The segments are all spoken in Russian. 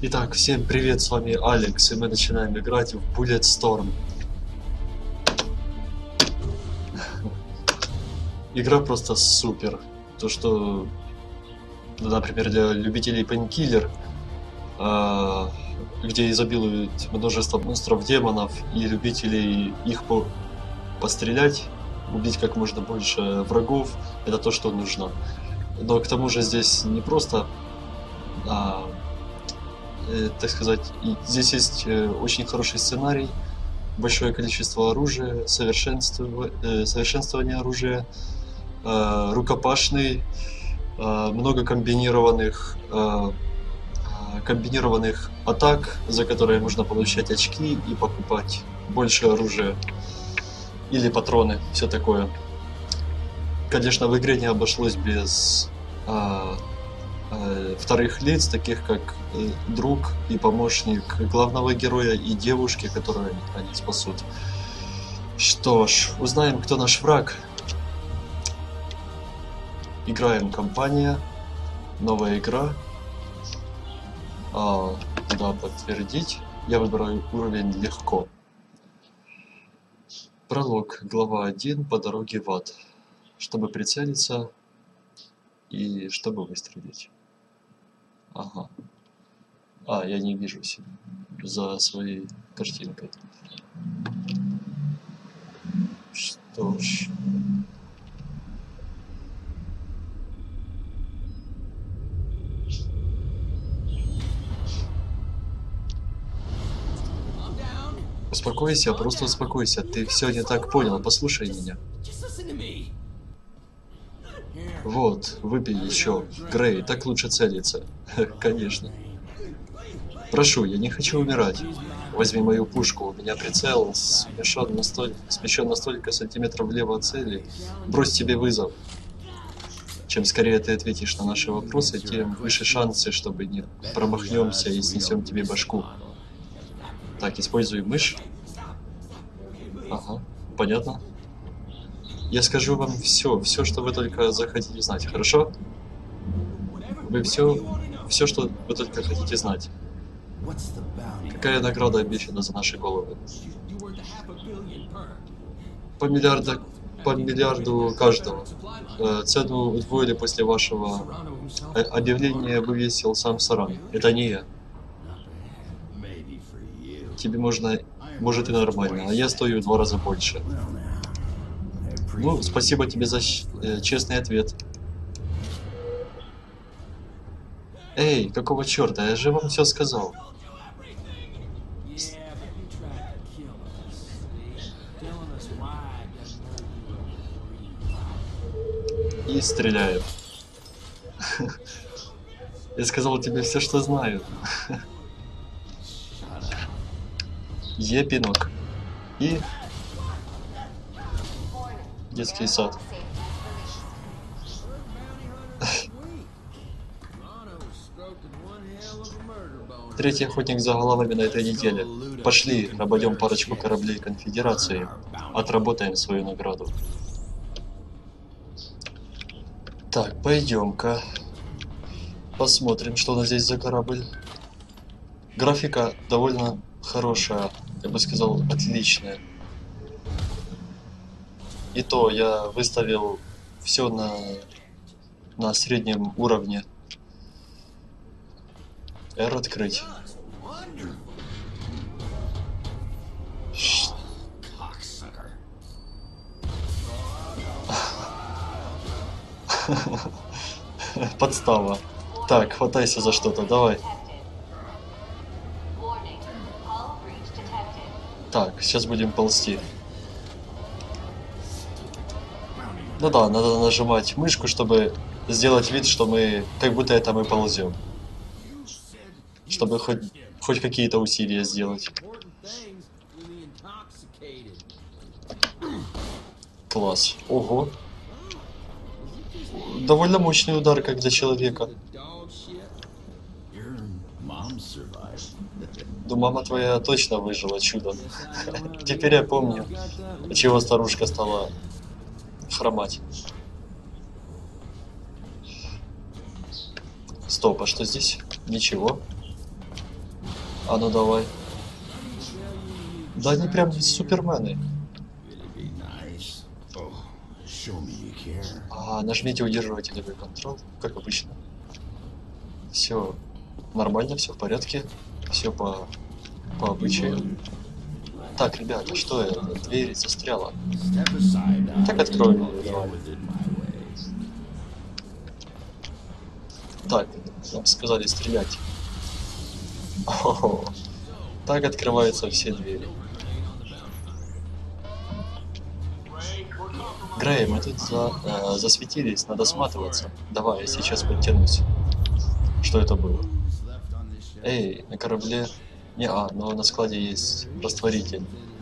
Итак, всем привет, с вами Алекс, и мы начинаем играть в Bulletstorm. Игра просто супер. То, что, например, для любителей Painkiller, где изобилует множество монстров, демонов, и любителей их пострелять, убить как можно больше врагов, это то, что нужно. Но к тому же здесь не просто, так сказать, здесь есть очень хороший сценарий, большое количество оружия, совершенствование оружия, рукопашный, много комбинированных атак, за которые можно получать очки и покупать больше оружия или патроны, все такое. Конечно, в игре не обошлось без вторых лиц, таких как друг и помощник главного героя и девушки, которые они спасут. Что ж, узнаем, кто наш враг. Играем кампания, новая игра. Да, подтвердить. Я выбираю уровень легко. Пролог, глава 1, по дороге в ад. Чтобы прицелиться и чтобы выстрелить. Ага. Я не вижу себя за своей картинкой. Что ж. Успокойся, просто успокойся. Ты все не так понял, послушай меня. Вот, выпей еще. Грей, так лучше целиться. Конечно. Прошу, я не хочу умирать. Возьми мою пушку, у меня прицел смещен на столько сантиметров влево от цели. Брось тебе вызов. Чем скорее ты ответишь на наши вопросы, тем выше шансы, чтобы не промахнемся и снесем тебе башку. Так, используй мышь. Ага, понятно. Я скажу вам все, что вы только захотите знать, хорошо? Вы все, что вы только хотите знать. Какая награда обещана за наши головы? По миллиарду каждого. Цену удвоили после вашего объявления, вывесил сам Саран. Это не я. Тебе может и нормально, а я стою в 2 раза больше. Ну, спасибо тебе за честный ответ. Эй, какого черта, я же вам все сказал. И стреляю. Я сказал тебе все, что знаю. Пинок. И детский сад. Третий охотник за головами на этой неделе. Пошли, обойдем парочку кораблей Конфедерации. Отработаем свою награду. Так, пойдем-ка. Посмотрим, что у нас здесь за корабль. Графика довольно хорошая. Я бы сказал, отличная. И то я выставил все на среднем уровне. R открыть. Подстава. Так, хватайся за что-то, давай. Так, сейчас будем ползти. Ну да, надо нажимать мышку, чтобы сделать вид, что мы, как будто это мы ползем. Чтобы хоть какие-то усилия сделать. Класс. Ого. Довольно мощный удар, как для человека. Ну, мама твоя точно выжила чудом. Теперь я помню, чего старушка стала хромать. Стоп, а что здесь? Ничего. А ну давай. Да они прям супермены. Нажмите удерживателевый контроль, как обычно. Все нормально, все в порядке. Все по обычаю. Так, ребята, что это? Дверь застряла. Так открою ее, давай. Так, нам сказали стрелять. О, так открываются все двери. Грей, мы тут засветились, надо сматываться. Давай, я сейчас подтянусь. Что это было? Эй, на корабле... но на складе есть растворитель.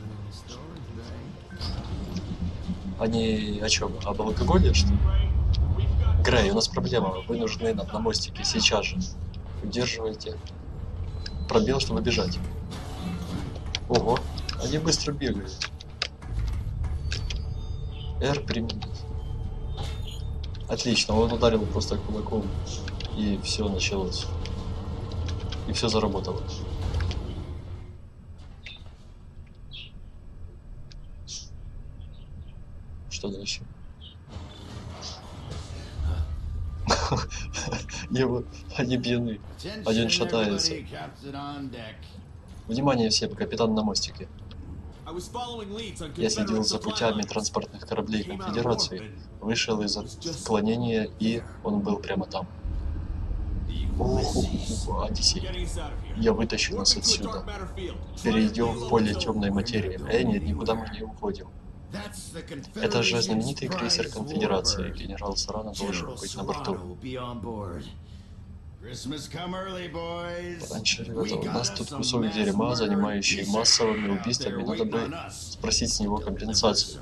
Они о чем? Об алкоголе, что ли? Грей, у нас проблема. Вы нужны нам на мостике сейчас же. Удерживайте пробел, чтобы бежать. Ого, они быстро бегают. R применить. Отлично, он ударил просто кулаком, и все началось. И все заработало. Что дальше? Они пьяны. Один шатается. Внимание всем, капитан на мостике. Я следил за путями транспортных кораблей Конфедерации, вышел из отклонения, и он был прямо там. Одиссей. Я вытащу нас отсюда. Перейдем в поле темной материи. Нет, никуда мы не уходим. Это же знаменитый крейсер Конфедерации. Генерал Сорано должен быть на борту. Раньше, ребята, у нас тут кусок дерьма, занимающий массовыми убийствами. Надо бы спросить с него компенсацию.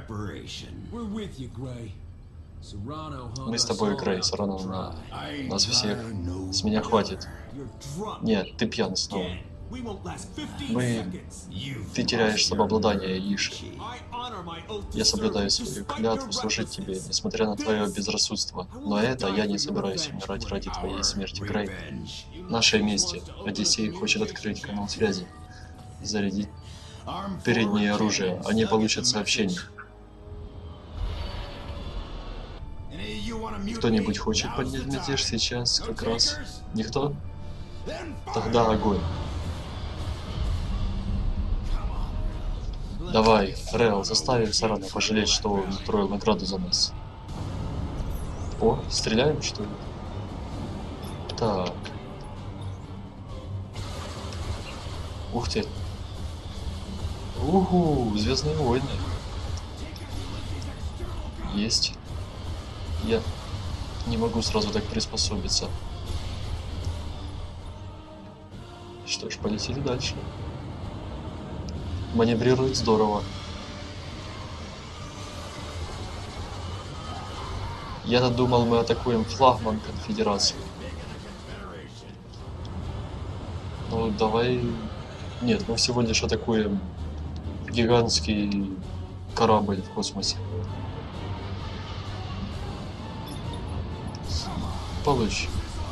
Мы с тобой, Грей, Сорано на нас всех. С меня хватит. Нет, ты пьян снова. Ты теряешь самообладание, Иши. Я соблюдаю свою клятву служить тебе, несмотря на твое безрассудство. Но я не собираюсь умирать ради твоей смерти, Грей. Нашей мести. Одиссей хочет открыть канал связи. Зарядить переднее оружие. Они получат сообщение. Кто-нибудь хочет поднять мятеж сейчас как раз? Никто? Тогда огонь. Давай, Рэл, заставим Сорано пожалеть, что он устроил награду за нас. О, стреляем, что ли? Так. Ух ты. Угу, Звездные войны. Есть. Я не могу сразу так приспособиться. Что ж, полетели дальше. Маневрирует здорово. Я-то думал, мы атакуем флагман Конфедерации. Ну, давай... Нет, мы всего лишь атакуем гигантский корабль в космосе. Получи.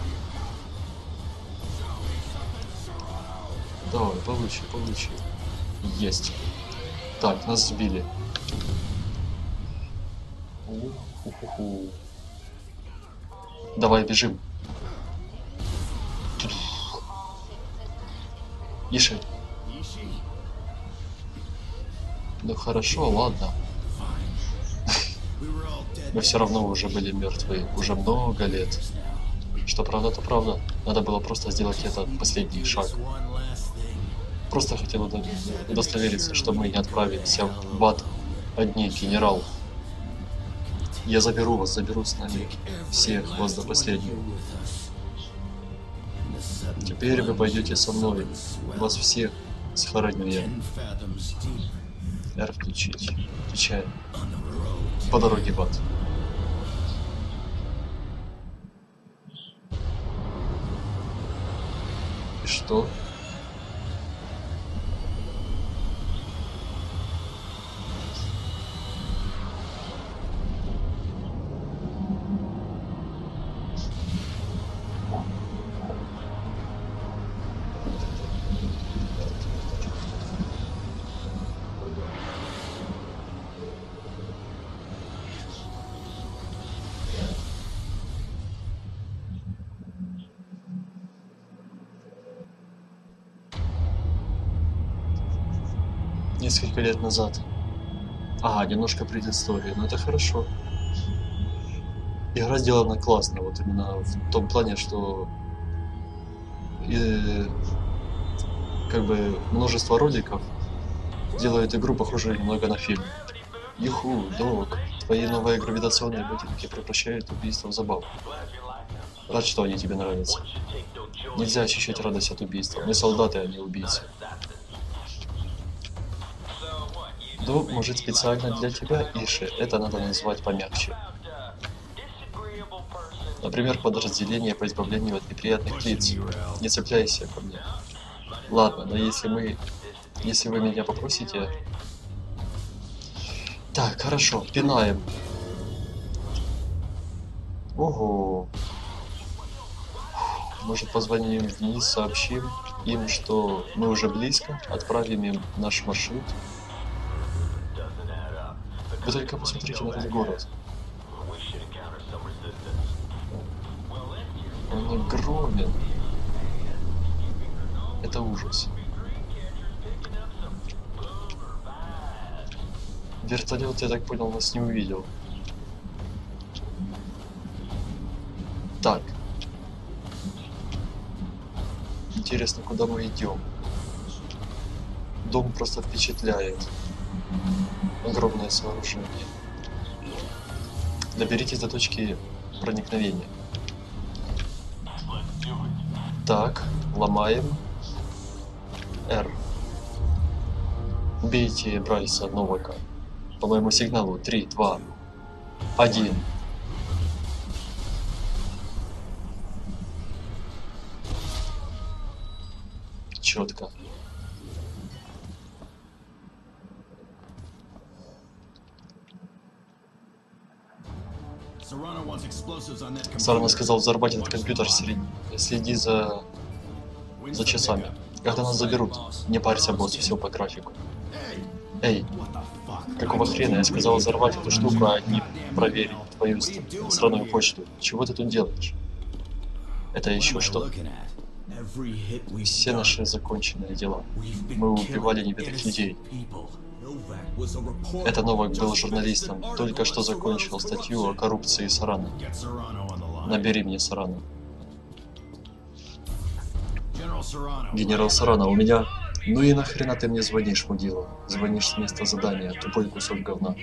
Давай, получи. Есть. Так, нас сбили. Уху. Давай, бежим. Иши. Ну хорошо, ладно. Мы все равно уже были мертвы уже много лет. Что правда, то правда. Надо было просто сделать этот последний шаг. Просто хотел удостовериться, что мы не отправимся в ад одни, генерал. Я заберу с нами всех вас до последнего. Теперь вы пойдете со мной. Вас всех схороню я. R включить. Включаем. По дороге в ад. И что? Несколько лет назад. Ага, немножко предыстории, но это хорошо. Игра сделана классно, вот именно в том плане, что как бы множество роликов делают игру похожую немного на фильм. Юху, док, твои новые гравитационные ботинки превращают убийство в забаву. Рад, что они тебе нравятся. Нельзя ощущать радость от убийства. Мы солдаты, а не убийцы. Ну, может, специально для тебя, Иши, это надо назвать помягче. Например, подразделение по избавлению от неприятных лиц. Не цепляйся ко мне. Ладно, но если вы меня попросите... Так, хорошо, пинаем. Ого. Может, позвоним вниз, сообщим им, что мы уже близко, отправим им наш маршрут. Вы только посмотрите на этот город. Он огромен. Это ужас. Вертолет, я так понял, нас не увидел. Так. Интересно, куда мы идем? Дом просто впечатляет. Огромное сооружение. Доберитесь до точки проникновения. Так, ломаем. R. Убейте Брайса Новака. По моему сигналу 3, 2, 1. Четко. Сарана сказал взорвать этот компьютер, следи за часами. Когда нас заберут, не парься, босс, все по графику. Эй, какого хрена? Я сказал взорвать эту штуку, а не проверить твою странную почту. Чего ты тут делаешь? Это еще что? Все наши законченные дела. Мы убивали невинных людей. Это Новак был журналистом, только что закончил статью о коррупции Сарана. Набери мне Сарана. Генерал Сарана, у меня... Ну и нахрена ты мне звонишь, мудила? Звонишь с места задания, тупой кусок говна.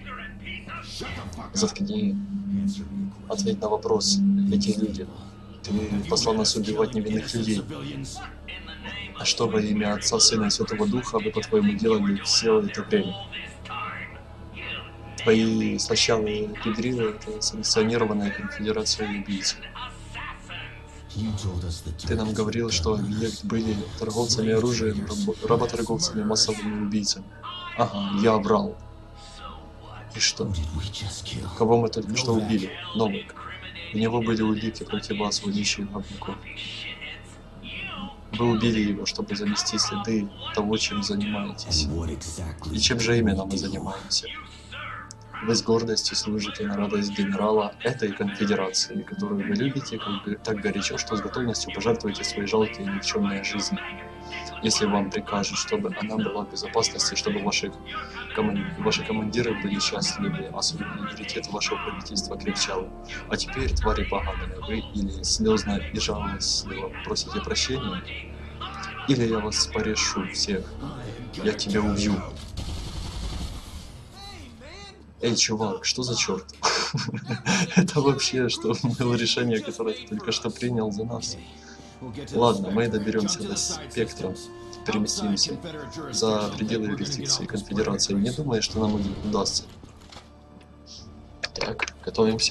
Заткни. Ответь на вопрос. Эти люди. Ты послал нас убивать невинных людей. А что во имя Отца, Сына и Святого Духа вы, по-твоему, делали все это время? Твои слащавые педрилы — это санкционированная конфедерация убийц. Ты нам говорил, что объект были торговцами оружием, работорговцами, массовыми убийцами. Ага, я врал. И что? Кого мы только что убили? Новак. У него были улики против вас, водящих гопников. Вы убили его, чтобы замести следы того, чем занимаетесь. И чем же именно мы занимаемся? Вы с гордостью служите на радость генерала этой конфедерации, которую вы любите так горячо, что с готовностью пожертвуете свои жалкие и никчемные жизни. Если вам прикажут, чтобы она была в безопасности, чтобы ваши командиры были счастливы, а суверенитет вашего правительства крепчал. А теперь, твари поганые, вы или слезно и жалостливо просите прощения, или я вас порешу всех. Я тебя убью. Эй, чувак, что за черт? Это вообще что было решение, которое ты только что принял за нас? Ладно, мы доберемся до спектра, переместимся за пределы юрисдикции конфедерации. Не думаю, что нам удастся. Так, готовимся.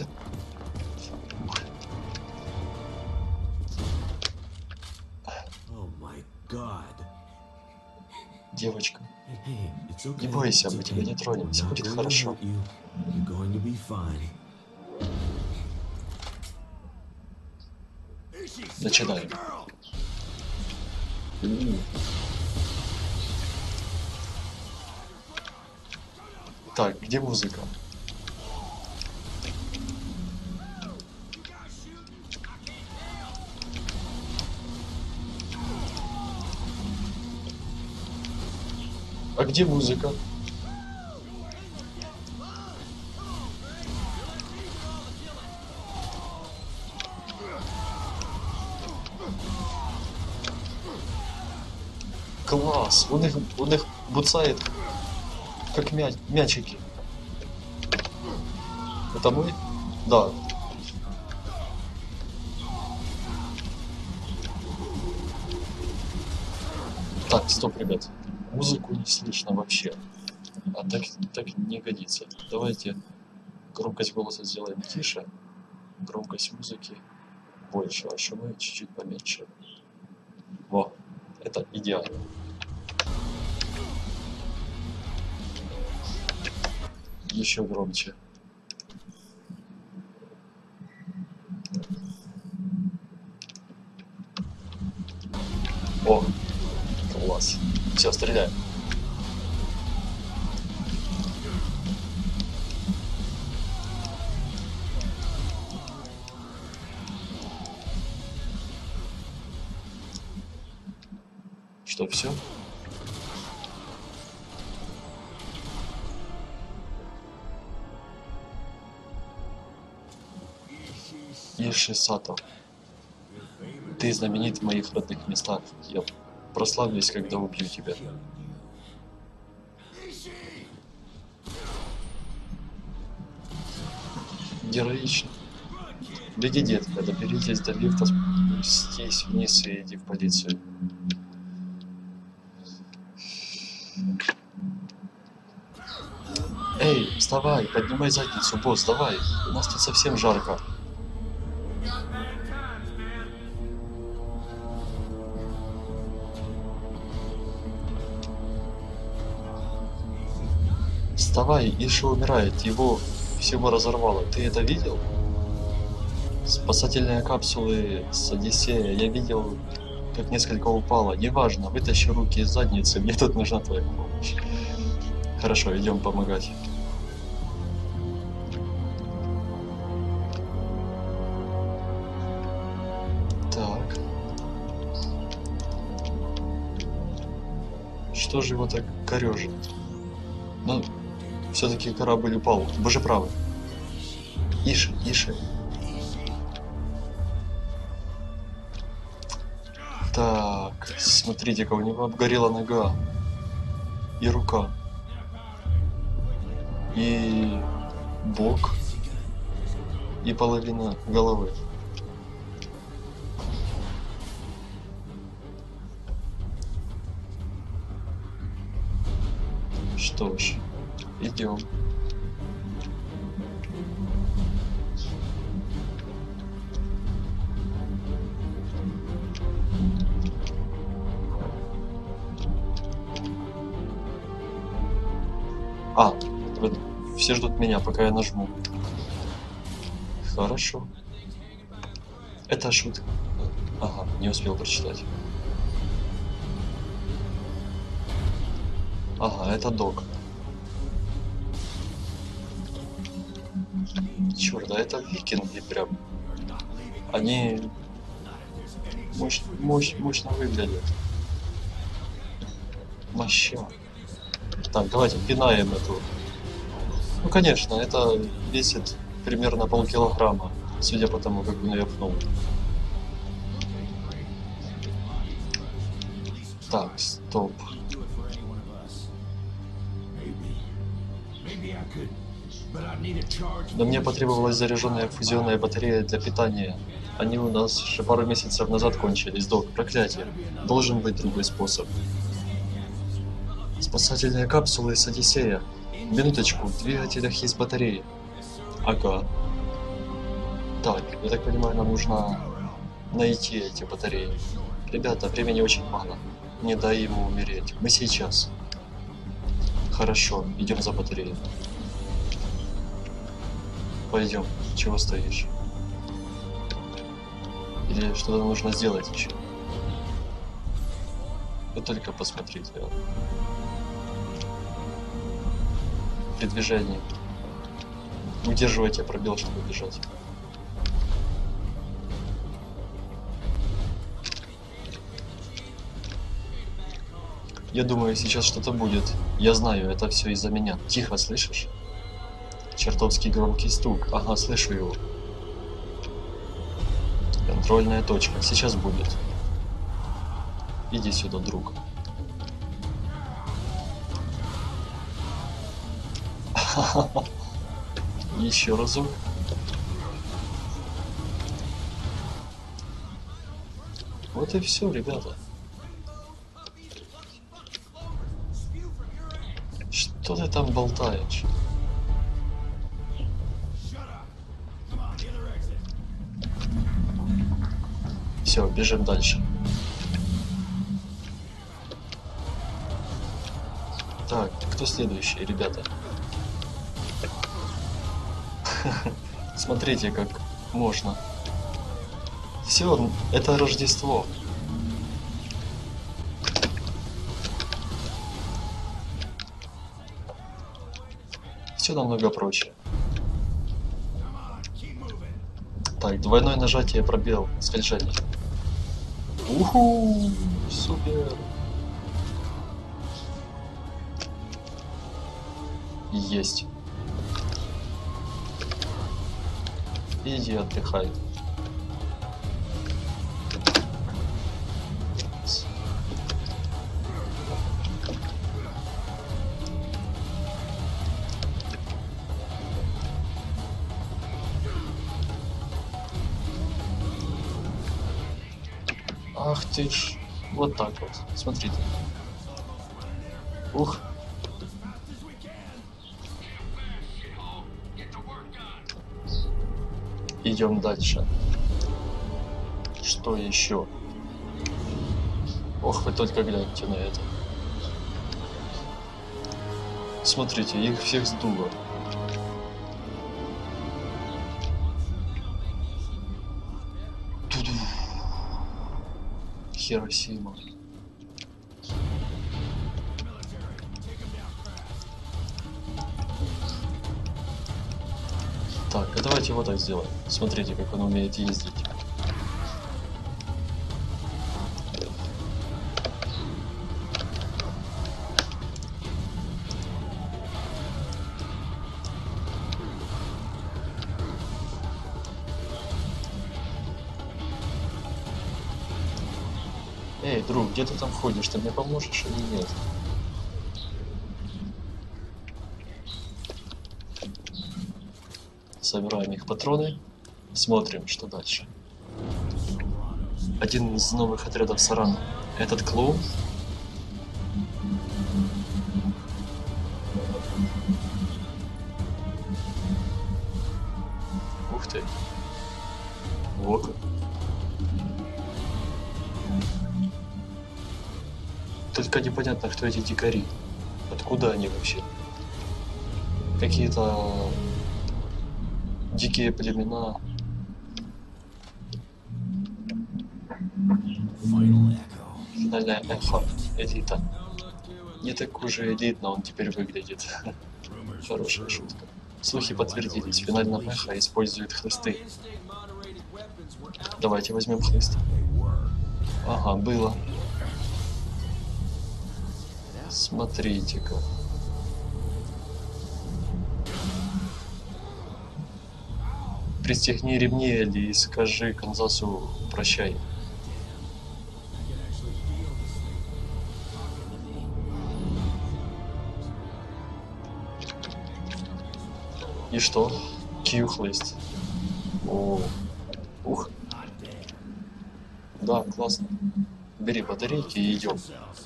Девочка, не бойся, мы тебя не тронем, все будет хорошо. Начинаем. Так, где музыка? А где музыка? Класс! Он их буцает, как мячики. Это мой? Да. Так, стоп, ребят. Музыку не слышно вообще. А так не годится. Давайте громкость голоса сделаем тише. Громкость музыки больше, а шумы чуть-чуть поменьше. Во, это идеально. Еще громче. О, класс. Все, стреляем. Что, все? Иши Сато, ты знаменит в моих родных местах. Я прославлюсь, когда убью тебя. Героично. Беги, детка, доберитесь до лифта, спустись вниз и иди в полицию. Эй, вставай, поднимай задницу, босс, давай. У нас тут совсем жарко. Вставай, Иша умирает, его всего разорвало. Ты это видел? Спасательные капсулы с Одиссея. Я видел, как несколько упало. Неважно, вытащи руки из задницы, мне тут нужна твоя помощь. Хорошо, идем помогать. Так. Что же его так корежит? Ну, все-таки корабль упал. Боже правый. Ише, Ише. Так, смотрите-ка, у него обгорела нога. И рука. И бок. И половина головы. Что ж, идем. А, все ждут меня, пока я нажму. Хорошо. Это шутка. Ага, не успел прочитать. Ага, это док. Черт, а это викинги прям. Они мощно выглядят. Моща. Так, давайте пинаем эту. Ну, конечно, это весит примерно полкилограмма, судя по тому, как он ее пнул. Так, стоп. Но мне потребовалась заряженная фузионная батарея для питания. Они у нас еще пару месяцев назад кончились, док. Проклятие. Должен быть другой способ. Спасательные капсулы с Одиссея. Минуточку, в двигателях есть батареи. Ага. Так, я так понимаю, нам нужно найти эти батареи. Ребята, времени очень мало. Не дай ему умереть. Мы сейчас. Хорошо, идем за батареей. Пойдем. Чего стоишь? Или что-то нужно сделать еще? Вы только посмотрите. При движении. Удерживайте пробел, чтобы бежать. Я думаю, сейчас что-то будет. Я знаю, это все из-за меня. Тихо, слышишь? Чертовски громкий стук. Ага, слышу его. Контрольная точка. Сейчас будет. Иди сюда, друг. Еще разок. Вот и все, ребята. Что ты там болтаешь? Все, бежим дальше. Так, кто следующий, ребята? Смотрите, как можно. Все, это Рождество. Все намного проще. Так, двойное нажатие, пробел, скольжение. Уху, супер. Есть. Иди отдыхай. Ах ты ж. Вот так вот. Смотрите. Ух. Идем дальше. Что еще? Ох, вы только гляньте на это. Смотрите, их всех сдуло. Туду. Хиросима. Так, а давайте вот так сделаем. Смотрите, как он умеет ездить. Эй, друг, где ты там ходишь? Ты мне поможешь или нет? Собираем их патроны. Смотрим, что дальше. Один из новых отрядов Сарана. Этот клоун. Ух ты. Вот как. Только непонятно, кто эти дикари. Откуда они вообще? Какие-то дикие племена. Финальное эхо элита. Не так уже элитно он теперь выглядит. Хорошая шутка. Слухи подтвердились. В финальном эхо используют хлысты. Давайте возьмем хлыст. Ага, было. Смотрите-ка. Пристегни ремни, Элли, и скажи Канзасу прощай. И что? Кью-хлыст. О, ух. Да, классно. Бери батарейки и идем.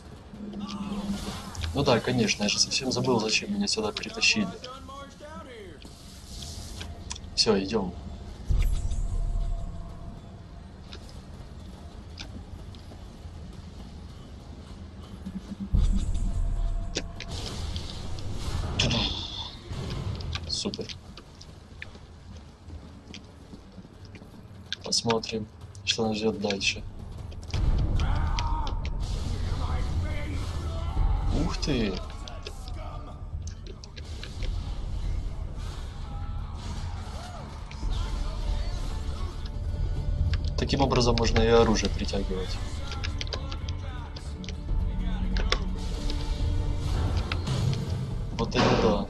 Ну да, конечно, я же совсем забыл, зачем меня сюда притащили. Все, идем. Супер. Посмотрим, что нас ждет дальше. Ух ты! Таким образом можно и оружие притягивать. Это не да.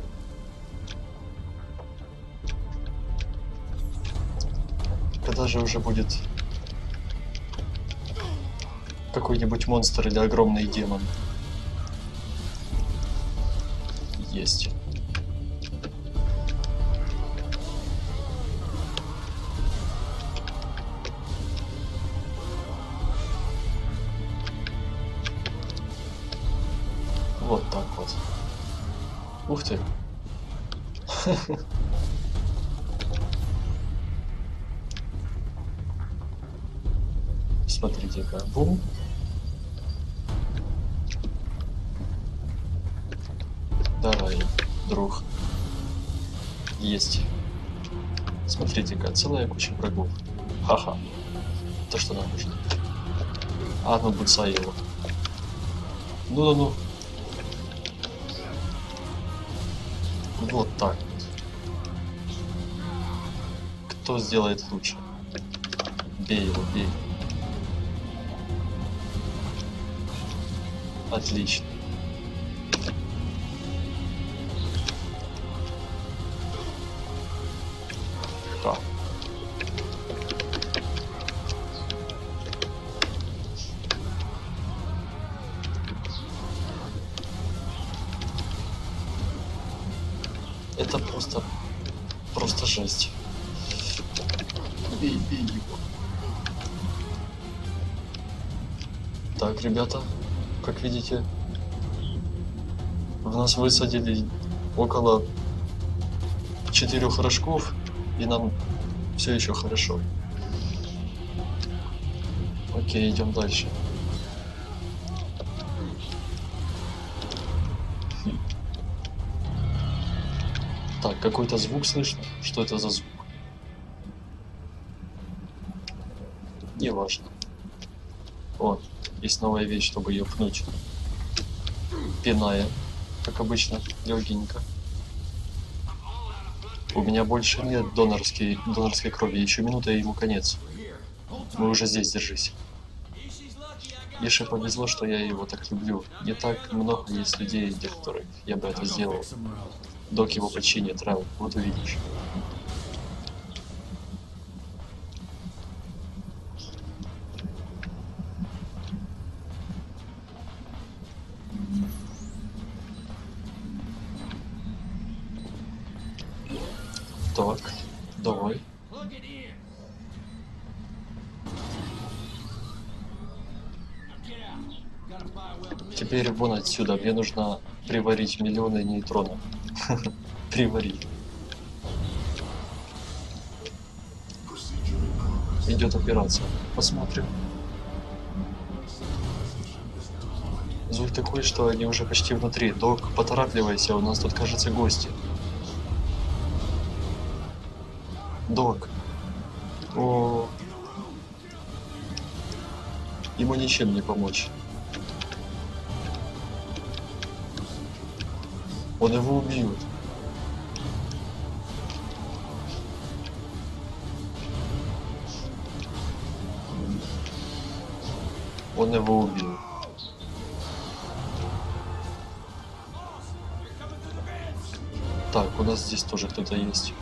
Когда же уже будет какой-нибудь монстр или огромный демон? Есть. Вот так вот. Ух ты. Смотрите-ка. Бум. Давай, друг. Есть. Смотрите-ка, целая куча врагов. Ха-ха. То, что нам нужно. А, ну буцай его. Ну-ну-ну. Вот так вот. Кто сделает лучше? Бей его, бей. Отлично. Ха. Это просто жесть. Бей его. Так, ребята, как видите, в нас высадили около 4 рожков, и нам все еще хорошо. Окей, идем дальше. Так, какой-то звук слышно? Что это за звук? Неважно. О, есть новая вещь, чтобы ее пнуть. Пиная, как обычно, легенько. У меня больше нет донорской крови. Еще минута, и ему конец. Мы уже здесь, держись. Ише повезло, что я его так люблю. Не так много есть людей, для которых я бы это сделал. Док его починит, Рэл, вот увидишь. Так, давай. Теперь вон отсюда. Мне нужно приварить миллионы нейтронов. Приварить. Идет операция. Посмотрим. Звук такой, что они уже почти внутри. Док, поторапливайся, у нас тут, кажется, гости. Док. О. Ему ничем не помочь. Он его убьет. Он его убил. Так, у нас здесь тоже кто-то есть.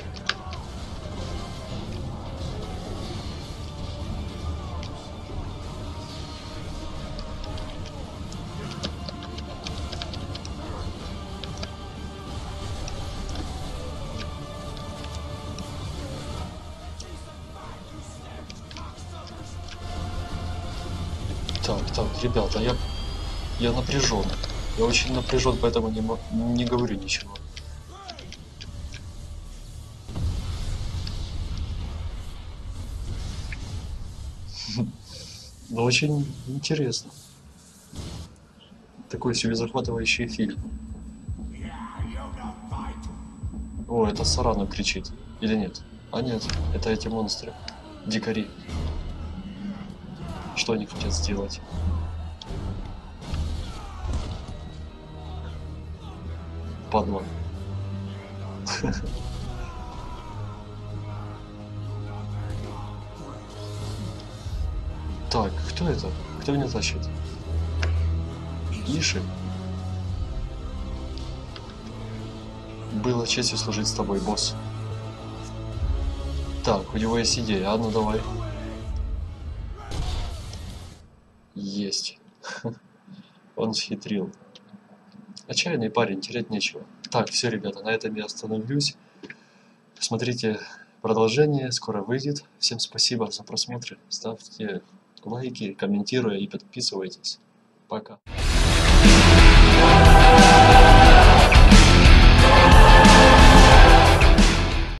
Так, ребята, я напряжен. Я очень напряжен, поэтому не говорю ничего. Но очень интересно. Такой себе захватывающий фильм. О, это Сарану кричит. Или нет? А нет, это эти монстры. Дикари. Что они хотят сделать? Падла. Так, кто это? Кто меня тащит? Иши? Было честью служить с тобой, босс. Так, у него есть идея. А ну давай. Есть. Он схитрил. Отчаянный парень, терять нечего. Так, все, ребята, на этом я остановлюсь. Смотрите продолжение, скоро выйдет. Всем спасибо за просмотр. Ставьте лайки, комментируйте и подписывайтесь. Пока.